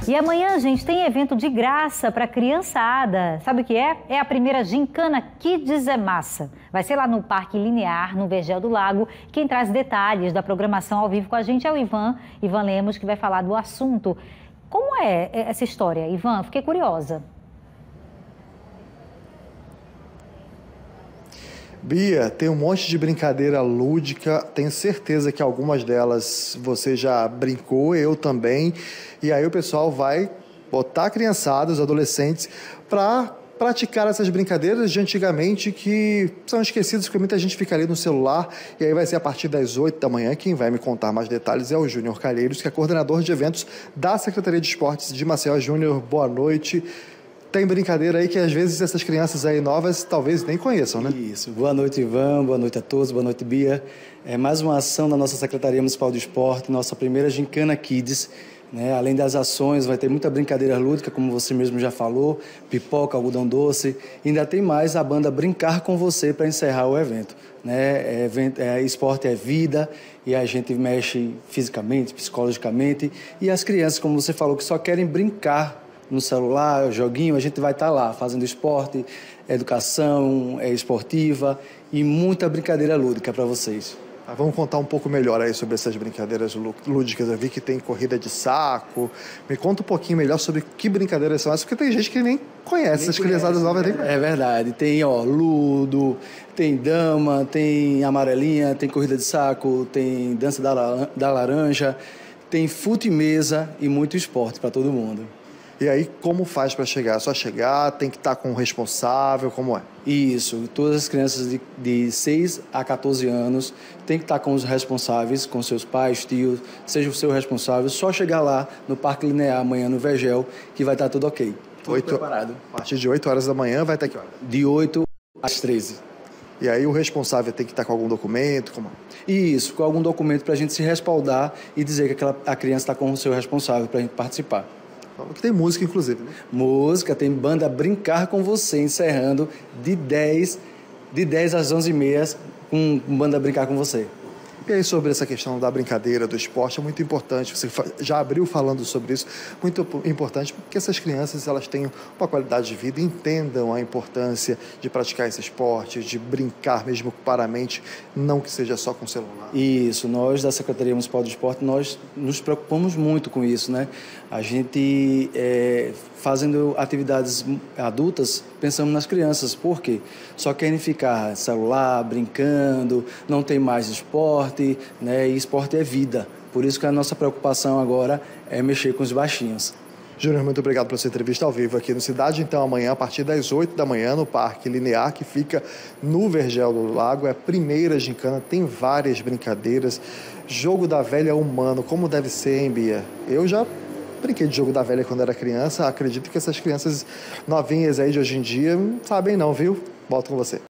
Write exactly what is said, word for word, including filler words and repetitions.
E amanhã, gente, tem evento de graça para criançada. Sabe o que é? É a primeira Gincana Kids é Massa. Vai ser lá no Parque Linear, no Vergel do Lago. Quem traz detalhes da programação ao vivo com a gente é o Ivan, Ivan Lemos, que vai falar do assunto. Como é essa história, Ivan? Fiquei curiosa. Bia, tem um monte de brincadeira lúdica, tenho certeza que algumas delas você já brincou, eu também, e aí o pessoal vai botar a criançada, os adolescentes, para praticar essas brincadeiras de antigamente que são esquecidas porque muita gente fica ali no celular, e aí vai ser a partir das oito da manhã. Quem vai me contar mais detalhes é o Júnior Calheiros, que é coordenador de eventos da Secretaria de Esportes de Maceió. Júnior, boa noite. Tem brincadeira aí que às vezes essas crianças aí novas talvez nem conheçam, né? Isso. Boa noite, Ivan. Boa noite a todos. Boa noite, Bia. É mais uma ação da nossa Secretaria Municipal de Esporte, nossa primeira Gincana Kids. Né? Além das ações, vai ter muita brincadeira lúdica, como você mesmo já falou, pipoca, algodão doce. E ainda tem mais a banda Brincar com Você para encerrar o evento. Né? É, evento é, esporte é vida e a gente mexe fisicamente, psicologicamente. E as crianças, como você falou, que só querem brincar no celular, joguinho, a gente vai estar lá fazendo esporte, educação é, esportiva e muita brincadeira lúdica para vocês. Ah, vamos contar um pouco melhor aí sobre essas brincadeiras lúdicas. Eu vi que tem corrida de saco. Me conta um pouquinho melhor sobre que brincadeiras são essas, porque tem gente que nem conhece, nem essas criançadas novas. Nem... É verdade. Tem, ó, ludo, tem dama, tem amarelinha, tem corrida de saco, tem dança da, da laranja, tem fute mesa e muito esporte para todo mundo. E aí, como faz para chegar? É só chegar, tem que estar com o responsável, como é? Isso, todas as crianças de, de seis a quatorze anos tem que estar com os responsáveis, com seus pais, tios, seja o seu responsável, só chegar lá no Parque Linear amanhã no Vergel, que vai estar tudo ok. Tudo oito, preparado. A partir de oito horas da manhã vai estar aqui, hora? De oito às treze. E aí o responsável tem que estar com algum documento? Como é? Isso, com algum documento para a gente se respaldar e dizer que aquela, a criança está com o seu responsável para a gente participar. Que tem música, inclusive, né? Música, tem banda Brincar com Você, encerrando de dez, de dez às onze e meia com banda Brincar com Você. E aí, sobre essa questão da brincadeira, do esporte, é muito importante, você já abriu falando sobre isso, muito importante porque essas crianças, elas tenham uma qualidade de vida, entendam a importância de praticar esse esporte, de brincar mesmo para a mente, não que seja só com o celular. Isso, nós da Secretaria Municipal de Esporte, nós nos preocupamos muito com isso, né? A gente, é, fazendo atividades adultas, pensamos nas crianças, por quê? Só querem ficar celular, brincando, não tem mais esporte, né? E esporte é vida. Por isso que a nossa preocupação agora é mexer com os baixinhos. Júnior, muito obrigado pela sua entrevista ao vivo aqui no Cidade. Então, amanhã, a partir das oito da manhã, no Parque Linear, que fica no Vergel do Lago, é a primeira gincana, tem várias brincadeiras. Jogo da velha humano, como deve ser, hein, Bia? Eu já brinquei de jogo da velha quando era criança, acredito que essas crianças novinhas aí de hoje em dia não sabem não, viu? Volto com você.